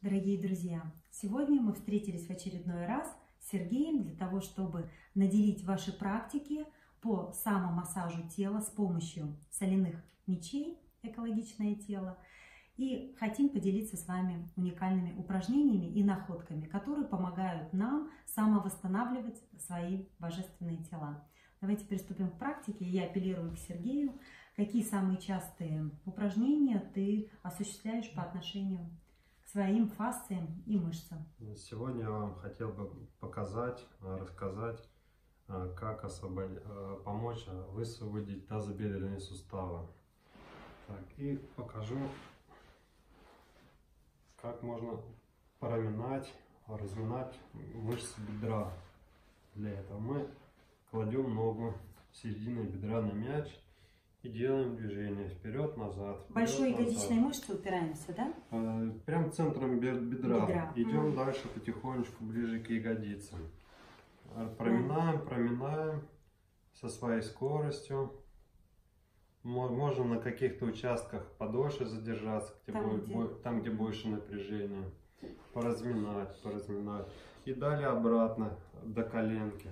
Дорогие друзья, сегодня мы встретились в очередной раз с Сергеем для того, чтобы наделить ваши практики по самомассажу тела с помощью соляных мечей «Экологичное тело». И хотим поделиться с вами уникальными упражнениями и находками, которые помогают нам самовосстанавливать свои божественные тела. Давайте приступим к практике. Я апеллирую к Сергею. Какие самые частые упражнения ты осуществляешь по отношению к своим фасциям и мышцам? Сегодня я вам хотел бы показать, рассказать, как помочь высвободить тазобедренные суставы. Так, и покажу, как можно разминать мышцы бедра. Для этого мы кладем ногу серединой бедра на мяч и делаем движение вперед-назад. Большой ягодичной мышцы упираемся, да? Прям центром бедра. Идем дальше потихонечку ближе к ягодицам. Проминаем со своей скоростью. Можно на каких-то участках подольше задержаться, там, где больше напряжения. Поразминать. И далее обратно до коленки.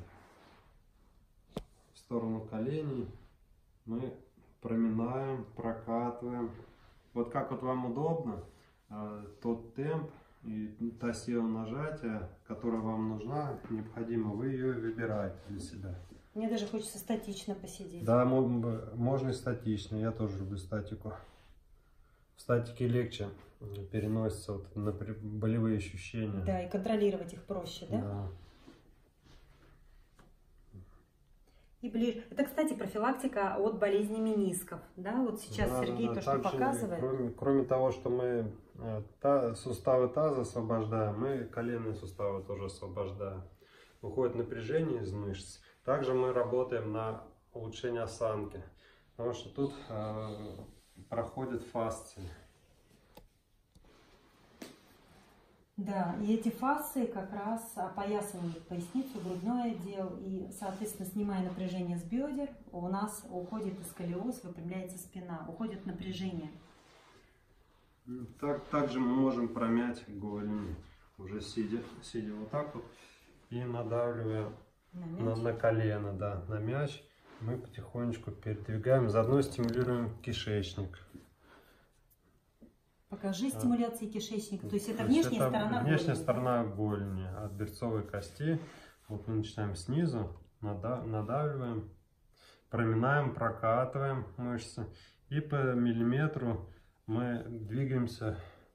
В сторону коленей мы проминаем, прокатываем. Вот как вот вам удобно, тот темп и та сила нажатия, которая вам нужна, необходимо, вы ее выбираете для себя. Мне даже хочется статично посидеть. Да, можно и статично. Я тоже люблю статику. В статике легче переносятся на болевые ощущения. Да, и контролировать их проще, да? Да. И ближе. Это, кстати, профилактика от болезни менисков. Да, вот сейчас Сергей то, что показывает. Кроме того, что мы суставы таза освобождаем, мы коленные суставы тоже освобождаем. Выходит напряжение из мышц. Также мы работаем на улучшение осанки, потому что тут проходят фасции. Да, и эти фасции как раз опоясывают поясницу, грудной отдел, и, соответственно, снимая напряжение с бедер, у нас уходит сколиоз, выпрямляется спина, уходит напряжение. Также мы можем промять голень, уже сидя вот так вот, и надавливая на колено, да, на мяч, мы потихонечку передвигаем, заодно стимулируем кишечник. Покажи стимуляции кишечника, то есть это внешняя сторона голени. Внешняя сторона голени, от берцовой кости. Вот мы начинаем снизу, надавливаем, проминаем, прокатываем мышцы, и по миллиметру мы двигаемся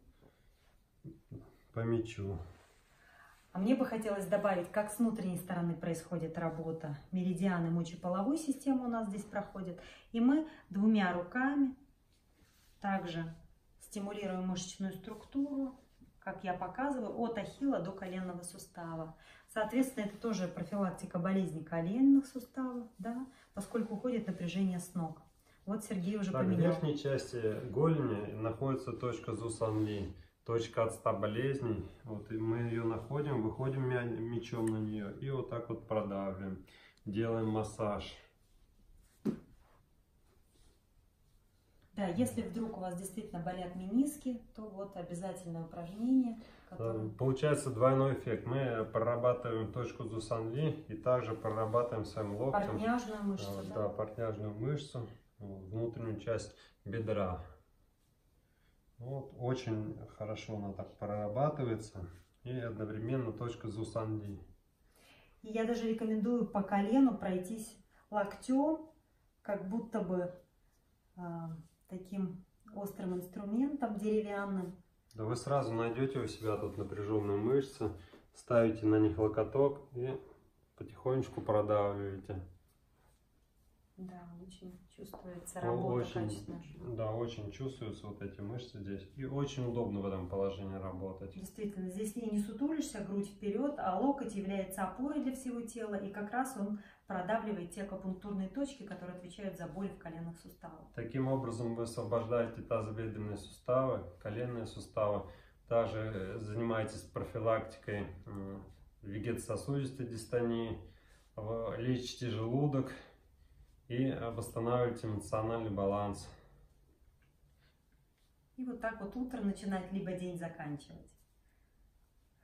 по мячу. А мне бы хотелось добавить, как с внутренней стороны происходит работа. Меридианы мочеполовой системы у нас здесь проходят. И мы двумя руками также стимулируем мышечную структуру, как я показываю, от ахилла до коленного сустава. Соответственно, это тоже профилактика болезни коленных суставов, да, поскольку уходит напряжение с ног. Вот Сергей уже поменял. В верхней части голени находится точка Зусанли. Точка от 100 болезней. Вот, и мы ее находим, выходим мячом на нее и вот так вот продавливаем. Делаем массаж. Да, если вдруг у вас действительно болят мениски, то вот обязательное упражнение. Которое... Получается двойной эффект. Мы прорабатываем точку Зусанли и также прорабатываем своим локтем. Портняжную мышцу. Да, портняжную мышцу, внутреннюю часть бедра. Вот, очень хорошо она так прорабатывается, и одновременно точка Зусанли. И я даже рекомендую по колену пройтись локтем, как будто бы таким острым инструментом деревянным. Да, вы сразу найдете у себя тут напряженные мышцы, ставите на них локоток и потихонечку продавливаете. Да, очень чувствуется работа качественная. Да, очень чувствуются вот эти мышцы здесь. И очень удобно в этом положении работать. Действительно, здесь не сутулишься, грудь вперед, а локоть является опорой для всего тела. И как раз он продавливает те акупунктурные точки, которые отвечают за боль в коленных суставах. Таким образом вы освобождаете тазобедренные суставы, коленные суставы. Также занимаетесь профилактикой вегетососудистой дистонии, лечите желудок и восстанавливаете эмоциональный баланс. И вот так вот утро начинать, либо день заканчивать.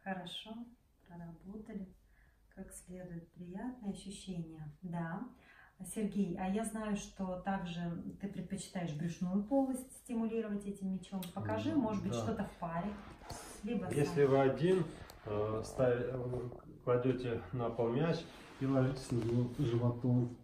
Хорошо, проработали как следует. Приятные ощущения. Да. Сергей, а я знаю, что также ты предпочитаешь брюшную полость стимулировать этим мячом. Покажи, может быть, что-то в паре. Либо если вы один, кладете на пол мяч и ложитесь на животом.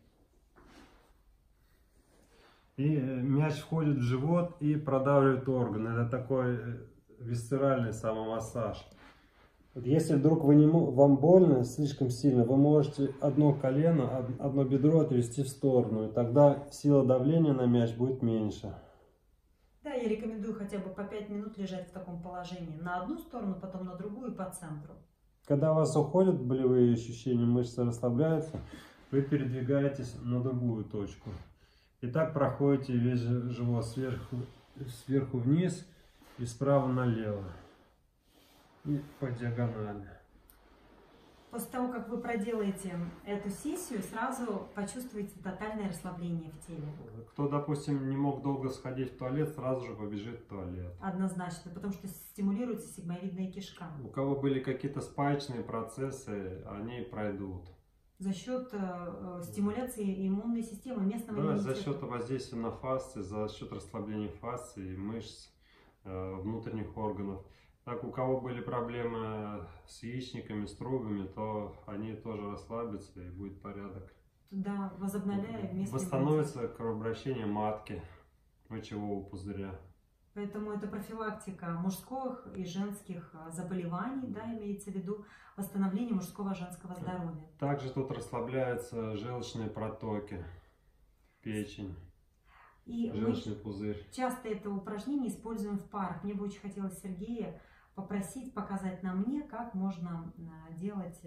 И мяч входит в живот и продавливает орган. Это такой висцеральный самомассаж. Если вдруг вам больно слишком сильно, вы можете одно колено, одно бедро отвести в сторону. И тогда сила давления на мяч будет меньше. Да, я рекомендую хотя бы по 5 минут лежать в таком положении. На одну сторону, потом на другую и по центру. Когда у вас уходят болевые ощущения, мышцы расслабляются, вы передвигаетесь на другую точку. И так проходите весь живот сверху вниз и справа налево. И по диагонали. После того, как вы проделаете эту сессию, сразу почувствуете тотальное расслабление в теле. Кто, допустим, не мог долго сходить в туалет, сразу же побежит в туалет. Однозначно, потому что стимулируется сигмовидная кишка. У кого были какие-то спаечные процессы, они пройдут. За счет стимуляции иммунной системы, местного иммунитета. За счет воздействия на фасции, за счет расслабления фасции, мышц, внутренних органов. Так, у кого были проблемы с яичниками, с трубами, то они тоже расслабятся и будет порядок. Да, возобновляя местный восстановится кровообращение матки, мочевого пузыря. Поэтому это профилактика мужских и женских заболеваний, да, имеется в виду восстановление мужского и женского здоровья. Также тут расслабляются желчные протоки, печень. И желчный пузырь. Часто это упражнение используем в парах. Мне бы очень хотелось Сергея попросить показать на мне, как можно делать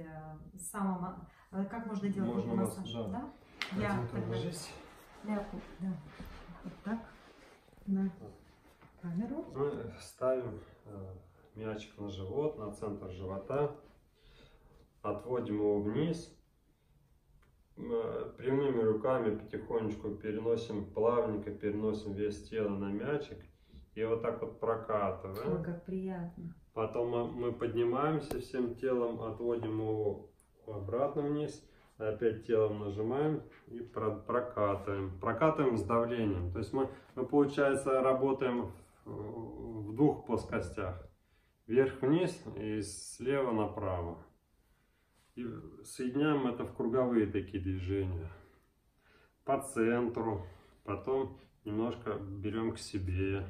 массаж. Да? Я вот так на камеру. Мы ставим мячик на живот, на центр живота, отводим его вниз. Прямыми руками потихонечку плавненько переносим вес тела на мячик и вот так вот прокатываем. Ой, как приятно. Потом мы поднимаемся всем телом, отводим его обратно вниз, опять телом нажимаем и прокатываем. Прокатываем с давлением. То есть мы получается, работаем в двух плоскостях. Вверх-вниз и слева направо. И соединяем это в круговые такие движения. По центру. Потом немножко берем к себе.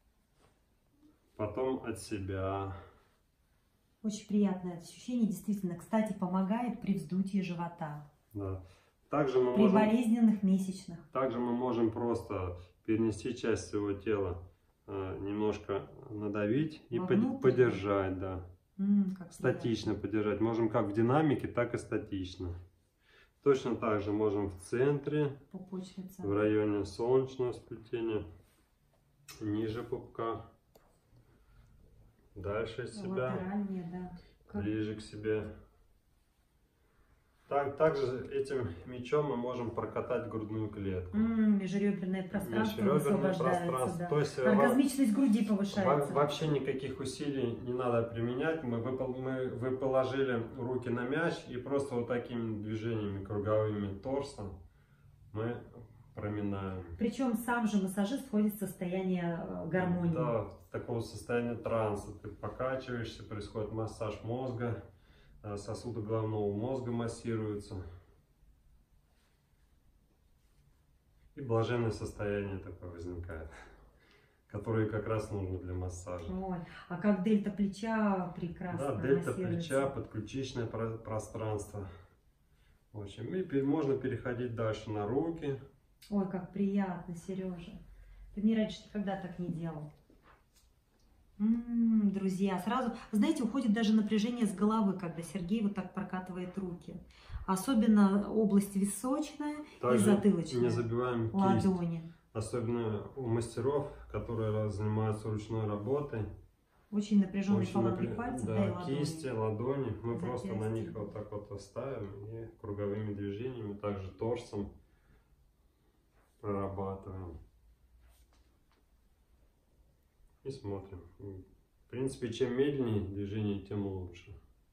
Потом от себя. Очень приятное ощущение, действительно. Кстати, помогает при вздутии живота. Да. Также мы при болезненных месячных. Также мы можем просто перенести часть своего тела, немножко надавить и подержать. Да. Статично подержать. Можем как в динамике, так и статично. Точно так же можем в центре, в районе солнечного сплетения, ниже пупка, дальше от себя, ближе к себе. Также этим мячом мы можем прокатать грудную клетку. Межреберное пространство высвобождается. Да. То есть оргазмичность груди повышается. Вообще никаких усилий не надо применять. Вы положили руки на мяч и просто вот такими движениями круговыми торсом мы проминаем. Причем сам же массажист входит в состояние гармонии. Да, такого состояния транса. Ты покачиваешься, происходит массаж мозга. Сосуды головного мозга массируются. И блаженное состояние такое возникает, которое как раз нужно для массажа. Ой, а как дельта плеча прекрасно. Да, дельта плеча, подключичное пространство. В общем, и можно переходить дальше на руки. Ой, как приятно, Сережа. Ты мне раньше никогда так не делал. Друзья, сразу, знаете, уходит даже напряжение с головы, когда Сергей вот так прокатывает руки. Особенно область височная и затылочная. Не забываем ладони. Кисть. Особенно у мастеров, которые занимаются ручной работой. Очень напряженные пальцы, да, и ладони. Кисти, ладони. Мы просто на них вот так вот ставим и круговыми движениями, также торсом прорабатываем. И смотрим. В принципе, чем медленнее движение, тем лучше.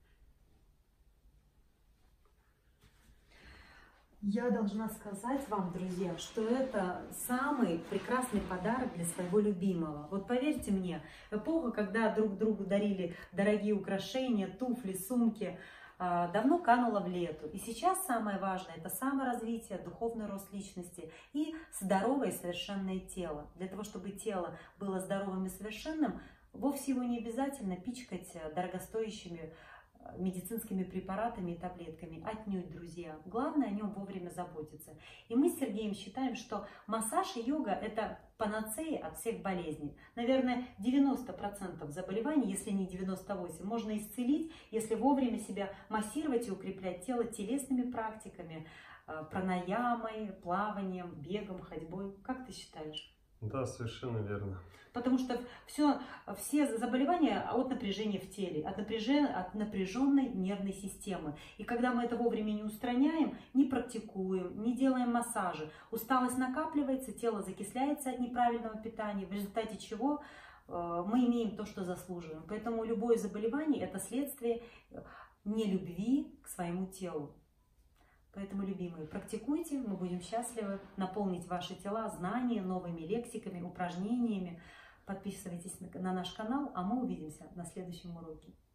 Я должна сказать вам, друзья, что это самый прекрасный подарок для своего любимого. Вот поверьте мне, эпоха, когда друг другу дарили дорогие украшения, туфли, сумки, давно канула в лету. И сейчас самое важное – это саморазвитие, духовный рост личности и здоровое и совершенное тело. Для того, чтобы тело было здоровым и совершенным, вовсе его не обязательно пичкать дорогостоящими медицинскими препаратами и таблетками. Отнюдь, друзья. Главное о нем вовремя заботиться. И мы с Сергеем считаем, что массаж и йога – это панацея от всех болезней. Наверное, 90% заболеваний, если не 98%, можно исцелить, если вовремя себя массировать и укреплять тело телесными практиками, пранаямой, плаванием, бегом, ходьбой. Как ты считаешь? Да, совершенно верно. Потому что все заболевания от напряжения в теле, от напряженной нервной системы. И когда мы это вовремя не устраняем, не практикуем, не делаем массажи, усталость накапливается, тело закисляется от неправильного питания, в результате чего мы имеем то, что заслуживаем. Поэтому любое заболевание – это следствие нелюбви к своему телу. Поэтому, любимые, практикуйте, мы будем счастливы наполнить ваши тела знаниями, новыми лексиками, упражнениями. Подписывайтесь на наш канал, а мы увидимся на следующем уроке.